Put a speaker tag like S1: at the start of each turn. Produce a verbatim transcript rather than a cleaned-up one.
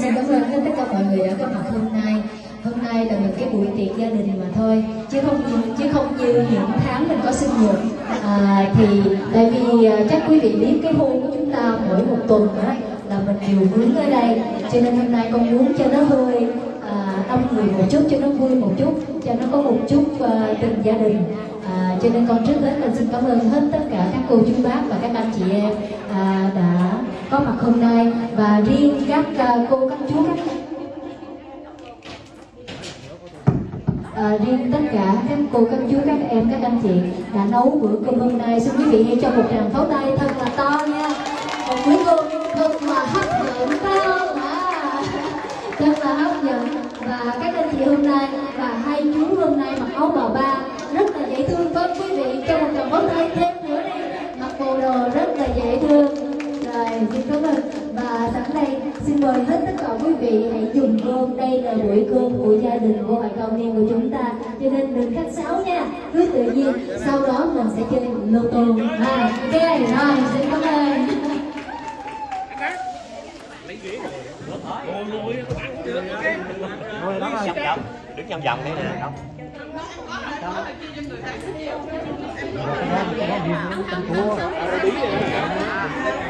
S1: xin cảm ơn tất cả mọi người đã có mặt hôm nay. Hôm nay là một cái buổi tiệc gia đình mà thôi, chứ không chứ không như những tháng mình có sinh nhật. À, thì tại vì chắc quý vị biết cái hôn của chúng ta mỗi một tuần đó là mình đều mướn ở đây, cho nên hôm nay con muốn cho nó hơi à, đông người một chút, cho nó vui một chút, cho nó có một chút uh, tình gia đình. À, cho nên con trước hết con xin cảm ơn hết tất cả các cô chú bác và các anh chị em à, đã có mặt hôm nay, và riêng các uh, cô các chú các À, riêng tất cả các cô, các chú, các em, các anh chị đã nấu bữa cơm hôm nay, xin quý vị hãy cho một tràng pháo tay thật là to nha. Một bữa cơm thật là hấp dẫn phải không ạ? Thật là hấp dẫn. Và các anh chị hôm nay và hai chú hôm nay mặc áo bà ba rất là dễ thương, vâng quý vị cho một tràng pháo tay thêm nữa đi. Mặc bộ đồ rất là dễ thương. Rồi xin cảm ơn. Và sẵn đây xin mời hết tất cả quý vị hãy dùng cơm. Đây là buổi cơm của gia đình cô Hải Cao Niên của chúng ta, cho nên đừng khách sáo nha, cứ tự nhiên. Sau đó mình sẽ chơi lô tô. À, ok rồi, xin cảm ơn.
S2: Thôi đó vòng vòng, đứng vòng vòng đây nè không. Đó.